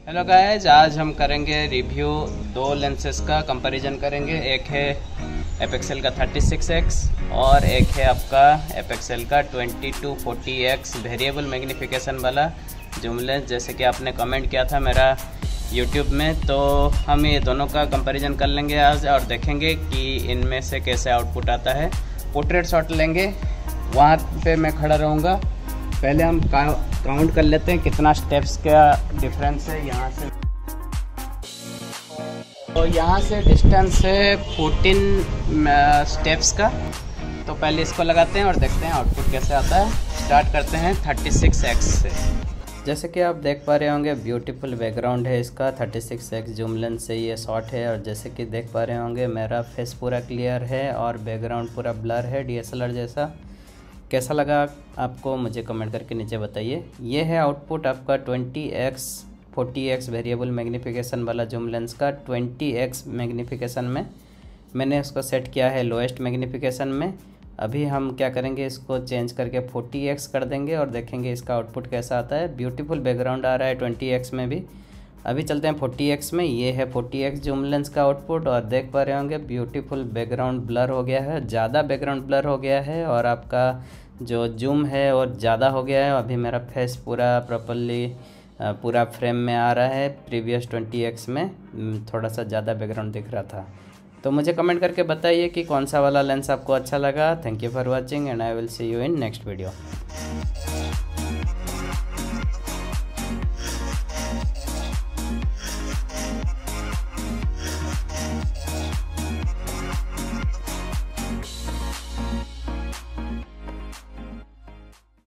Hello guys, आज हम करेंगे रिव्यू दो लेंसेज का कंपैरिजन करेंगे। एक है एपेक्सल का 36x और एक है आपका एपेक्सल का 2240x वेरिएबल मैग्नीफिकेशन वाला जूम लेंस। जैसे कि आपने कमेंट किया था मेरा यूट्यूब में, तो हम ये दोनों का कंपैरिजन कर लेंगे आज और देखेंगे कि इनमें से कैसे आउटपुट आता है। पोर्ट्रेट शॉट लेंगे, वहाँ पे मैं खड़ा रहूँगा। पहले हम काउंट कर लेते हैं कितना स्टेप्स का डिफरेंस है यहाँ से। तो यहाँ से डिस्टेंस है 14 स्टेप्स का। तो पहले इसको लगाते हैं और देखते हैं आउटपुट कैसे आता है। स्टार्ट करते हैं 36x से। जैसे कि आप देख पा रहे होंगे, ब्यूटीफुल बैकग्राउंड है इसका। 36x जूम लेंस से ये शॉट है और जैसे कि देख पा रहे होंगे मेरा फेस पूरा क्लियर है और बैकग्राउंड पूरा ब्लर है DSLR जैसा। कैसा लगा आपको मुझे कमेंट करके नीचे बताइए। ये है आउटपुट आपका 20x 40x वेरिएबल मैग्नीफिकेशन वाला जूम लेंस का। 20x मैग्नीफिकेशन में मैंने इसको सेट किया है लोएस्ट मैग्नीफिकेशन में। अभी हम क्या करेंगे, इसको चेंज करके 40x कर देंगे और देखेंगे इसका आउटपुट कैसा आता है। ब्यूटीफुल बैकग्राउंड आ रहा है 20x में भी। अभी चलते हैं 40x में। ये है 40x जूम लेंस का आउटपुट और देख पा रहे होंगे ब्यूटीफुल बैकग्राउंड ब्लर हो गया है, ज़्यादा बैकग्राउंड ब्लर हो गया है और आपका जो जूम है और ज़्यादा हो गया है। अभी मेरा फेस पूरा प्रॉपर्ली पूरा फ्रेम में आ रहा है। प्रीवियस 20x में थोड़ा सा ज़्यादा बैकग्राउंड दिख रहा था। तो मुझे कमेंट करके बताइए कि कौन सा वाला लेंस आपको अच्छा लगा। Thank you for watching and I will see you in next video.